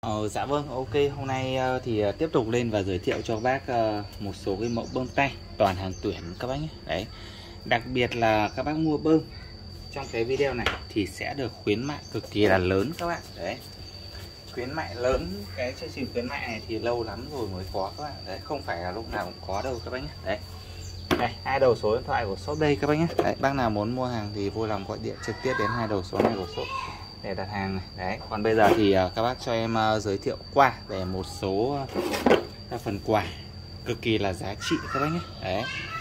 Dạ vâng, ok. Hôm nay thì tiếp tục lên và giới thiệu cho bác một số cái mẫu bơm tay toàn hàng tuyển các bác nhé. Đấy. Đặc biệt là các bác mua bơm trong cái video này thì sẽ được khuyến mại cực kỳ là lớn các bạn. Đấy. Khuyến mại lớn, cái chương trình khuyến mại này thì lâu lắm rồi mới có các bạn. Đấy, không phải là lúc nào cũng có đâu các bác nhé. Đấy. Đây, hai đầu số điện thoại của shop đây các bác nhé. Đấy, bác nào muốn mua hàng thì vui lòng gọi điện trực tiếp đến hai đầu số này của shop để đặt hàng này. Đấy, còn bây giờ thì các bác cho em giới thiệu qua về một số các phần quà cực kỳ là giá trị các bác nhé. Đấy.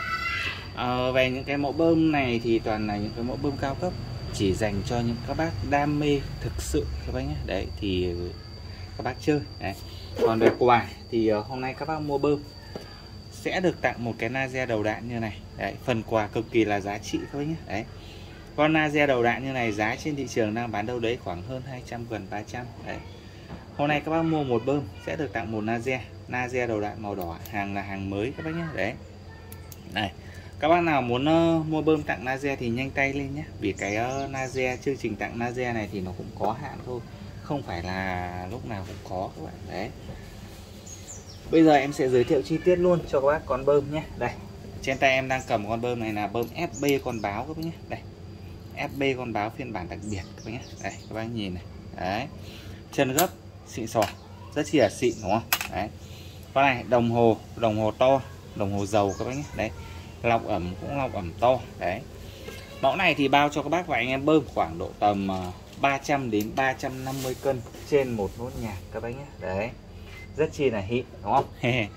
Về những cái mẫu bơm này thì toàn là những cái mẫu bơm cao cấp, chỉ dành cho những các bác đam mê thực sự các bác nhé. Đấy thì các bác chơi. Đấy. Còn về quà thì hôm nay các bác mua bơm sẽ được tặng một cái laser đầu đạn như này. Đấy, phần quà cực kỳ là giá trị các bác nhé. Đấy. Con laser đầu đạn như này giá trên thị trường đang bán đâu đấy khoảng hơn 200 gần 300. Đấy. Hôm nay các bác mua một bơm sẽ được tặng một laser đầu đạn màu đỏ, hàng là hàng mới các bác nhé. Đấy. Này, các bác nào muốn mua bơm tặng laser thì nhanh tay lên nhé. Vì cái laser, chương trình tặng laser này thì nó cũng có hạn thôi, không phải là lúc nào cũng có các bạn. Đấy. Bây giờ em sẽ giới thiệu chi tiết luôn cho các bác con bơm nhé. Đây, trên tay em đang cầm con bơm này là bơm FB con báo các bác nhé. Đây, FB con báo phiên bản đặc biệt các bác nhé. Đây, các bác nhìn này. Đấy, chân gấp xịn sò, rất chi là xịn đúng không? Đấy, con này đồng hồ to, đồng hồ dầu các bác nhé. Đấy, lọc ẩm cũng lọc ẩm to. Đấy, mẫu này thì bao cho các bác và anh em bơm khoảng độ tầm 300 đến 350 cân trên một nốt nhạc các bác nhé. Đấy, rất chi là xịn đúng không?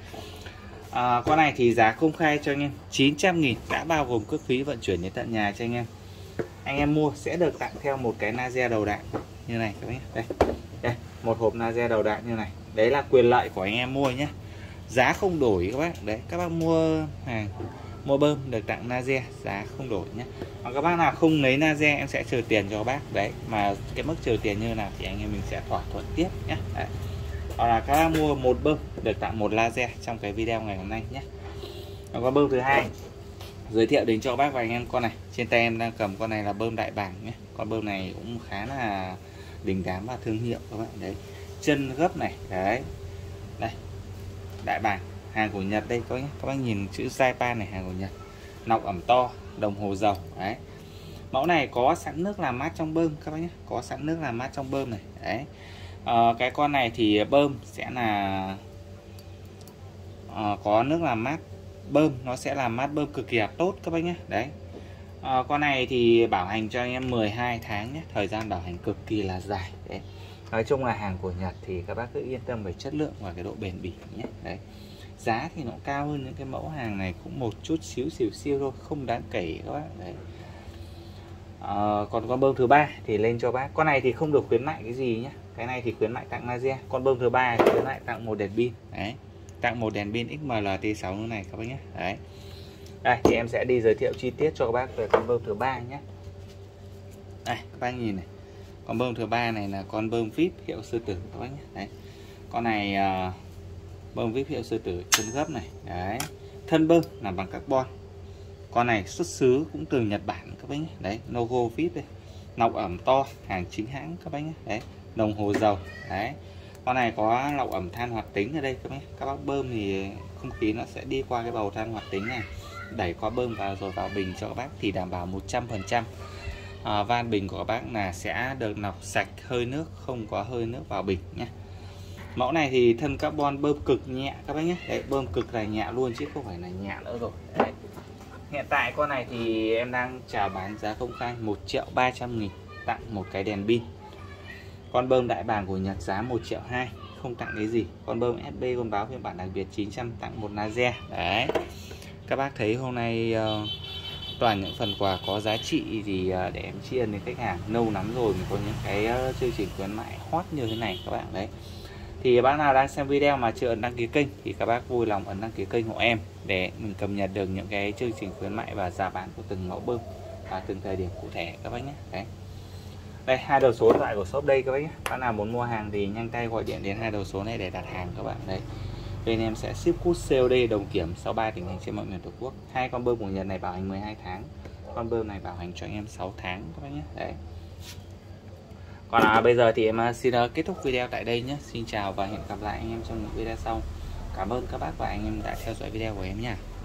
Con này thì giá công khai cho anh em 900.000 đã bao gồm cước phí vận chuyển đến tận nhà cho anh em. Anh em mua sẽ được tặng theo một cái laser đầu đạn như này các bác nhé. Đây, một hộp laser đầu đạn như này. Đấy là quyền lợi của anh em mua nhé. Giá không đổi các bác. Đấy, các bác mua hàng, mua bơm được tặng laser, giá không đổi nhé. Còn các bác nào không lấy laser em sẽ trừ tiền cho các bác. Đấy, mà cái mức trừ tiền như nào thì anh em mình sẽ thỏa thuận tiếp nhé. Đấy. Hoặc là các bác mua một bơm được tặng một laser trong cái video ngày hôm nay nhé. Còn con bơm thứ hai giới thiệu đến cho bác và anh em con này. Trên tay em đang cầm con này là bơm Đại Bàng nhé. Con bơm này cũng khá là đình đám và thương hiệu các bạn. Đấy, chân gấp này. Đấy, đây, Đại Bàng, hàng của Nhật đây các bác nhìn chữ Saipan này, hàng của Nhật, nọc ẩm to, đồng hồ dầu. Đấy, mẫu này có sẵn nước làm mát trong bơm các bác nhé, có sẵn nước làm mát trong bơm này. Đấy. Cái con này thì bơm sẽ là có nước làm mát bơm, nó sẽ làm mát bơm cực kỳ là tốt các bác nhé. Đấy, con này thì bảo hành cho anh em 12 tháng nhé, thời gian bảo hành cực kỳ là dài. Đấy, nói chung là hàng của Nhật thì các bác cứ yên tâm về chất lượng và cái độ bền bỉ nhé. Đấy, giá thì nó cao hơn những cái mẫu hàng này cũng một chút xíu thôi, không đáng kể các bác. Đấy. Còn con bơm thứ ba thì lên cho bác. Con này thì không được khuyến mại cái gì nhé, cái này thì khuyến mại tặng laser. Con bơm thứ ba thì khuyến mại tặng một đèn pin. Đấy, tặng một đèn pin XMLT6 nữa này các bác nhé. Đấy, đây thì em sẽ đi giới thiệu chi tiết cho các bác về con bơm thứ ba nhé. Đây các bác nhìn này, con bơm thứ ba này là con bơm VIP hiệu Sư Tử các bác nhé. Đấy, con này bơm VIP hiệu Sư Tử, chân gấp này. Đấy, thân bơm làm bằng carbon. Con này xuất xứ cũng từ Nhật Bản các bác nhé. Đấy, logo VIP đây, lọc ẩm to, hàng chính hãng các bác nhé. Đấy, đồng hồ dầu. Đấy, con này có lọc ẩm than hoạt tính ở đây các bác nhé. Các bác bơm thì không khí nó sẽ đi qua cái bầu than hoạt tính này, đẩy qua bơm vào rồi vào bình cho các bác thì đảm bảo 100% van bình của các bác là sẽ được lọc sạch hơi nước, không có hơi nước vào bình nhé. Mẫu này thì thân carbon bơm cực nhẹ các bác nhé. Đấy, bơm cực là nhẹ luôn chứ không phải là nhẹ nữa rồi. Đấy. Hiện tại con này thì em đang chào bán giá công khai 1.300.000 tặng một cái đèn pin. Con bơm Đại Bàng của Nhật giá 1.2 triệu, không tặng cái gì. Con bơm FB con báo phiên bản đặc biệt 900 tặng một laser. Đấy, các bác thấy hôm nay toàn những phần quà có giá trị thì để em tri ân đến khách hàng. Lâu lắm rồi mình có những cái chương trình khuyến mại hot như thế này các bạn. Đấy, thì bác nào đang xem video mà chưa ấn đăng ký kênh thì các bác vui lòng ấn đăng ký kênh hộ em để mình cập nhật được những cái chương trình khuyến mại và giá bán của từng mẫu bơm và từng thời điểm cụ thể các bác nhé. Đấy, đây hai đầu số điện thoại của shop đây các bác nhé. Bác nào muốn mua hàng thì nhanh tay gọi điện đến hai đầu số này để đặt hàng các bạn. Đấy, bên em sẽ ship code COD đồng kiểm 63 tỉnh thành trên mọi miền Tổ quốc. Hai con bơm của Nhật này bảo hành 12 tháng, con bơm này bảo hành cho anh em 6 tháng các bác nhé. Đấy, Còn bây giờ thì em xin kết thúc video tại đây nhé. Xin chào và hẹn gặp lại anh em trong những video sau. Cảm ơn các bác và anh em đã theo dõi video của em nha.